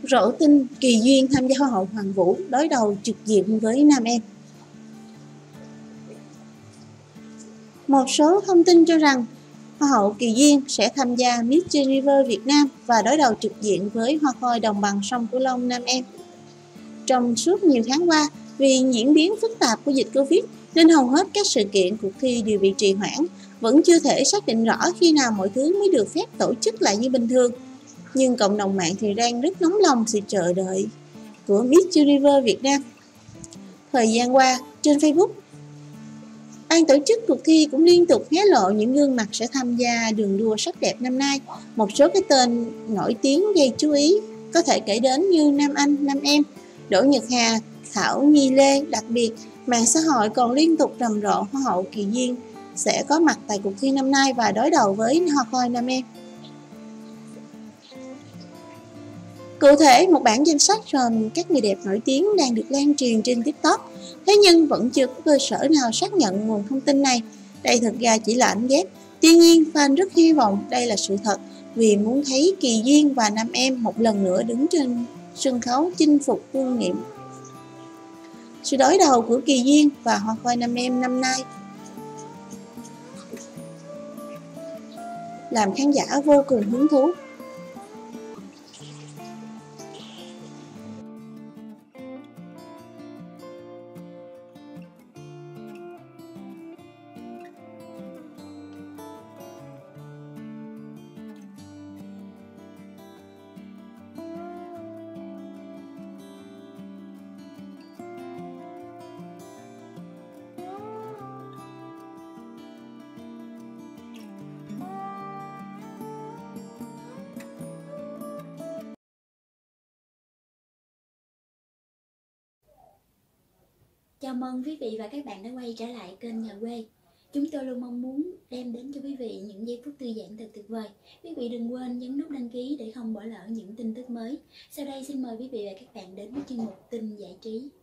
Rổ tin Kỳ Duyên tham gia Hoa hậu Hoàng vũ đối đầu trực diện với nam em. Một số thông tin cho rằng Hoa hậu Kỳ Duyên sẽ tham gia Miss Universe Việt Nam và đối đầu trực diện với hoa khôi đồng bằng sông Cửu Long nam em. Trong suốt nhiều tháng qua, vì diễn biến phức tạp của dịch Covid nên hầu hết các sự kiện cuộc thi đều bị trì hoãn, vẫn chưa thể xác định rõ khi nào mọi thứ mới được phép tổ chức lại như bình thường. Nhưng cộng đồng mạng thì đang rất nóng lòng sự chờ đợi của Miss Universe Việt Nam. Thời gian qua, trên Facebook, ban tổ chức cuộc thi cũng liên tục hé lộ những gương mặt sẽ tham gia đường đua sắc đẹp năm nay. Một số cái tên nổi tiếng gây chú ý có thể kể đến như Nam Anh, Nam Em, Đỗ Nhật Hà, Thảo Nhi Lê. Đặc biệt, mạng xã hội còn liên tục rầm rộ Hoa hậu Kỳ Duyên sẽ có mặt tại cuộc thi năm nay và đối đầu với hoa khôi nam em. Cụ thể, một bản danh sách gồm các người đẹp nổi tiếng đang được lan truyền trên TikTok. Thế nhưng vẫn chưa có cơ sở nào xác nhận nguồn thông tin này. Đây thật ra chỉ là ảnh ghép. Tuy nhiên, fan rất hy vọng đây là sự thật vì muốn thấy Kỳ Duyên và nam em một lần nữa đứng trên sân khấu chinh phục vương miện. Sự đối đầu của Kỳ Duyên và hoa khôi nam em năm nay làm khán giả vô cùng hứng thú. Chào mừng quý vị và các bạn đã quay trở lại kênh Nhà Quê. Chúng tôi luôn mong muốn đem đến cho quý vị những giây phút thư giãn thật tuyệt vời. Quý vị đừng quên nhấn nút đăng ký để không bỏ lỡ những tin tức mới. Sau đây xin mời quý vị và các bạn đến với chuyên mục tin giải trí.